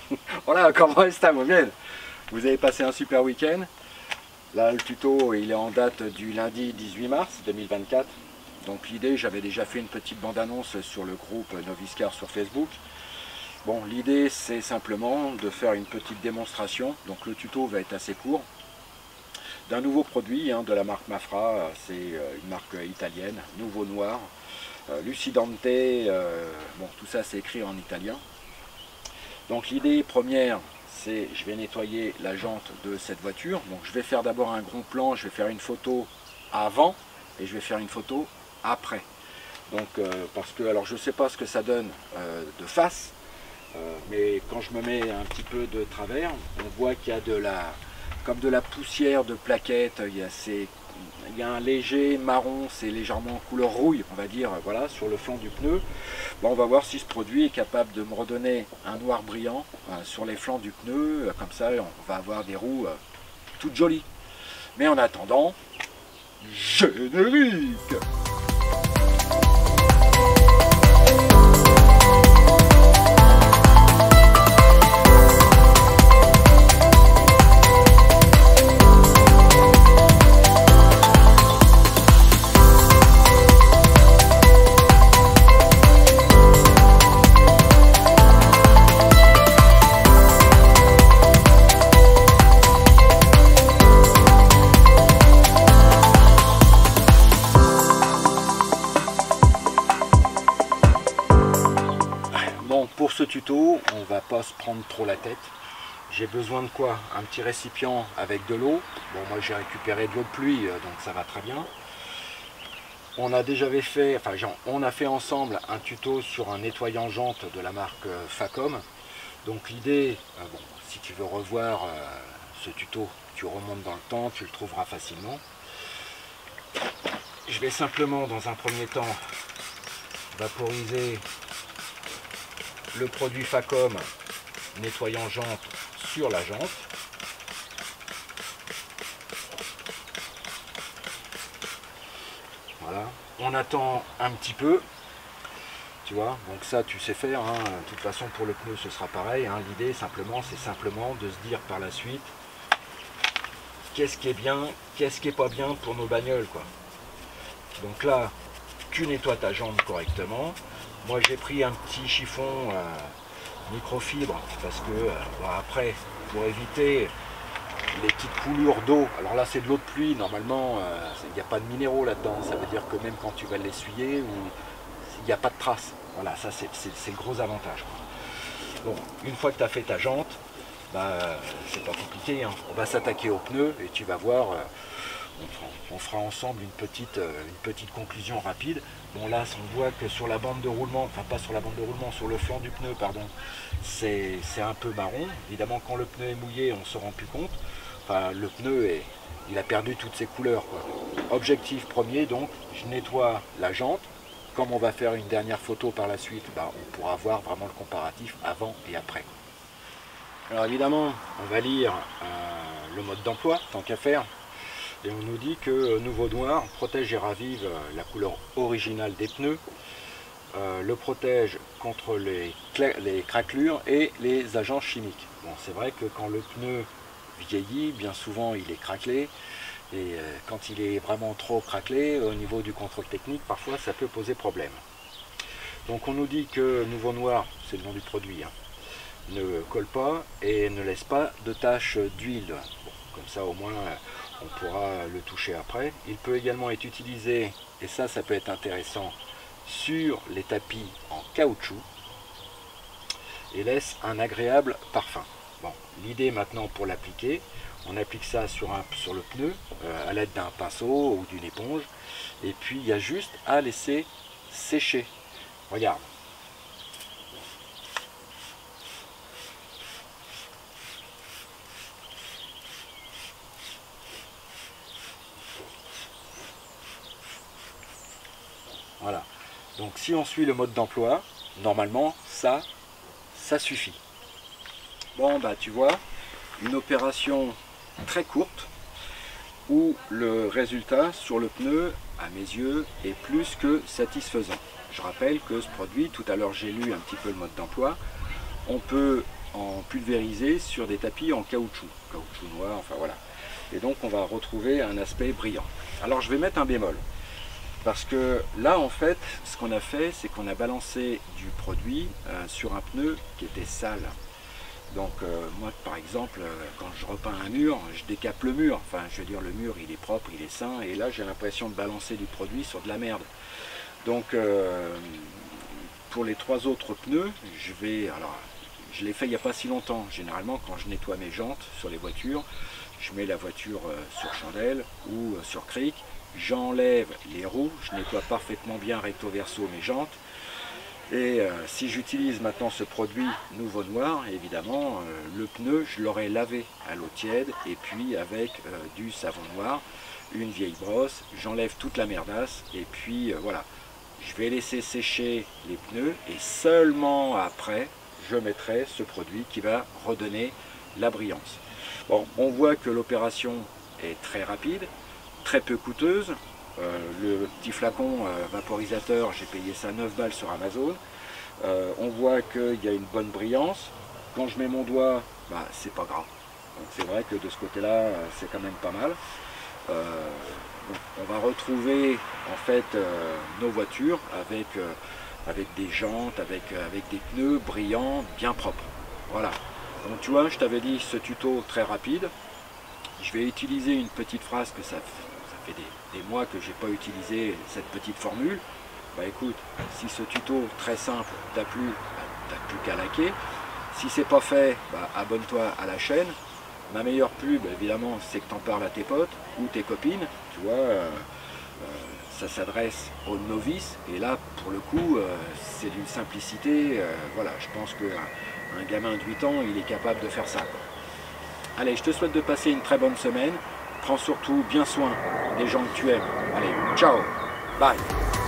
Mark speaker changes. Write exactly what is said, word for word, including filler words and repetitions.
Speaker 1: Voilà, comment est bien? Vous avez passé un super week-end. Là, le tuto, il est en date du lundi dix-huit mars deux mille vingt-quatre. Donc l'idée, j'avais déjà fait une petite bande-annonce sur le groupe Noviscar sur Facebook. Bon, l'idée, c'est simplement de faire une petite démonstration. Donc le tuto va être assez court. D'un nouveau produit hein, de la marque Mafra, c'est une marque italienne, Nouveau Noir. Euh, Lucidante, euh, bon, tout ça c'est écrit en italien. Donc l'idée première, c'est je vais nettoyer la jante de cette voiture. Donc je vais faire d'abord un gros plan, je vais faire une photo avant et je vais faire une photo après. Donc euh, parce que, alors je ne sais pas ce que ça donne euh, de face, euh, mais quand je me mets un petit peu de travers, on voit qu'il y a de la, comme de la poussière de plaquettes, il y a ces il y a un léger marron, c'est légèrement couleur rouille, on va dire, voilà, sur le flanc du pneu. Bon, on va voir si ce produit est capable de me redonner un noir brillant euh, sur les flancs du pneu. Comme ça, on va avoir des roues euh, toutes jolies. Mais en attendant, générique! Pour ce tuto, on va pas se prendre trop la tête. J'ai besoin de quoi? Un petit récipient avec de l'eau. Bon, moi j'ai récupéré de l'eau de pluie, donc ça va très bien. On a déjà fait, enfin on a fait ensemble un tuto sur un nettoyant jante de la marque Facom. Donc l'idée, euh, bon, si tu veux revoir euh, ce tuto, tu remontes dans le temps, tu le trouveras facilement. Je vais simplement dans un premier temps vaporiser le produit Facom nettoyant jante sur la jante. Voilà, on attend un petit peu, tu vois, donc ça tu sais faire, hein. De toute façon pour le pneu ce sera pareil, hein. L'idée simplement c'est simplement de se dire par la suite qu'est-ce qui est bien, qu'est-ce qui est pas bien pour nos bagnoles, quoi. Donc là, tu nettoies ta jante correctement. Moi j'ai pris un petit chiffon euh, microfibre parce que euh, bon, après pour éviter les petites coulures d'eau, alors là c'est de l'eau de pluie, normalement il euh, n'y a pas de minéraux là-dedans, ça veut dire que même quand tu vas l'essuyer, il n'y a pas de traces. Voilà, ça c'est le gros avantage, quoi. Bon, une fois que tu as fait ta jante, bah, c'est pas compliqué, hein. On va s'attaquer aux pneus et tu vas voir, euh, on, on fera ensemble une petite, euh, une petite conclusion rapide. Bon là on voit que sur la bande de roulement, enfin pas sur la bande de roulement, sur le flanc du pneu, pardon, c'est un peu marron. Évidemment quand le pneu est mouillé on ne se rend plus compte. Enfin le pneu est, il a perdu toutes ses couleurs, quoi. Objectif premier donc, je nettoie la jante. Comme on va faire une dernière photo par la suite, bah, on pourra voir vraiment le comparatif avant et après. Alors évidemment on va lire euh, le mode d'emploi tant qu'à faire. Et on nous dit que Nouveau Noir protège et ravive la couleur originale des pneus, euh, le protège contre les, les craquelures et les agents chimiques. Bon, c'est vrai que quand le pneu vieillit, bien souvent il est craquelé, et euh, quand il est vraiment trop craquelé, au niveau du contrôle technique, parfois ça peut poser problème. Donc on nous dit que Nouveau Noir, c'est le nom du produit, hein, ne colle pas et ne laisse pas de taches d'huile. Bon, comme ça au moins on pourra le toucher après. Il peut également être utilisé, et ça ça peut être intéressant, sur les tapis en caoutchouc et laisse un agréable parfum. Bon, l'idée maintenant pour l'appliquer, on applique ça sur, un, sur le pneu euh, à l'aide d'un pinceau ou d'une éponge, et puis il y a juste à laisser sécher. Regarde. Voilà, donc si on suit le mode d'emploi, normalement ça, ça suffit. Bon bah tu vois, une opération très courte où le résultat sur le pneu, à mes yeux, est plus que satisfaisant. Je rappelle que ce produit, tout à l'heure j'ai lu un petit peu le mode d'emploi, on peut en pulvérisé sur des tapis en caoutchouc, caoutchouc noir, enfin voilà. Et donc on va retrouver un aspect brillant. Alors je vais mettre un bémol, parce que là en fait, ce qu'on a fait, c'est qu'on a balancé du produit euh, sur un pneu qui était sale. Donc euh, moi par exemple, euh, quand je repeins un mur, je décape le mur, enfin je veux dire le mur il est propre, il est sain, et là j'ai l'impression de balancer du produit sur de la merde. Donc euh, pour les trois autres pneus, je vais, alors je l'ai fait il n'y a pas si longtemps, généralement quand je nettoie mes jantes sur les voitures, je mets la voiture euh, sur chandelle ou euh, sur cric, j'enlève les roues, je nettoie parfaitement bien recto verso mes jantes. Et euh, si j'utilise maintenant ce produit Nouveau Noir, évidemment, euh, le pneu, je l'aurais lavé à l'eau tiède et puis avec euh, du savon noir, une vieille brosse, j'enlève toute la merdasse et puis euh, voilà. Je vais laisser sécher les pneus et seulement après, je mettrai ce produit qui va redonner la brillance. Bon, on voit que l'opération est très rapide, très peu coûteuse. Euh, le petit flacon euh, vaporisateur, j'ai payé ça neuf balles sur Amazon. Euh, on voit qu'il y a une bonne brillance. Quand je mets mon doigt, bah, c'est pas grave. Donc c'est vrai que de ce côté-là, euh, c'est quand même pas mal. Euh, donc on va retrouver en fait euh, nos voitures avec, euh, avec des jantes, avec, euh, avec des pneus brillants, bien propres. Voilà. Donc tu vois, je t'avais dit ce tuto très rapide. Je vais utiliser une petite phrase que ça fait. Ça fait des, des mois que j'ai pas utilisé cette petite formule. Bah écoute, si ce tuto très simple t'a plu, bah, t'as plus qu'à liker. Si c'est pas fait, bah, abonne-toi à la chaîne. Ma meilleure pub, évidemment, c'est que t'en parles à tes potes ou tes copines. Tu vois, euh, euh, ça s'adresse aux novices. Et là, pour le coup, euh, c'est d'une simplicité. Euh, voilà, je pense qu'un un gamin de huit ans, il est capable de faire ça, quoi. Allez, je te souhaite de passer une très bonne semaine. Prends surtout bien soin des gens que tu aimes. Allez, ciao, bye.